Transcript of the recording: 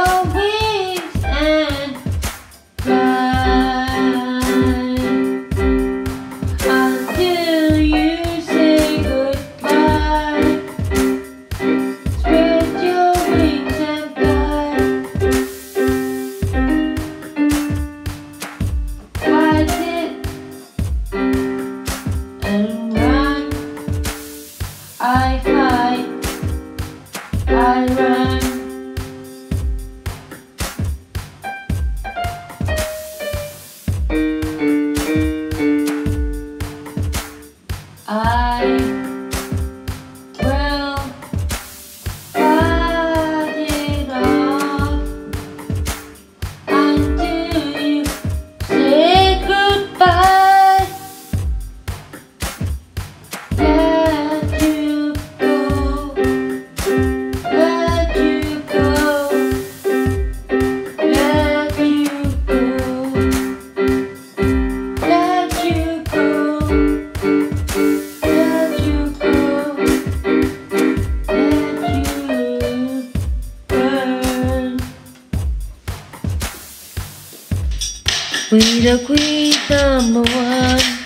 your wings and fly until you say goodbye. Spread your wings and fly. Fight it and run. I fight, I run. I will fight it off until you say goodbye. Let you go, let you go, let you go, let you go. We the queen #1.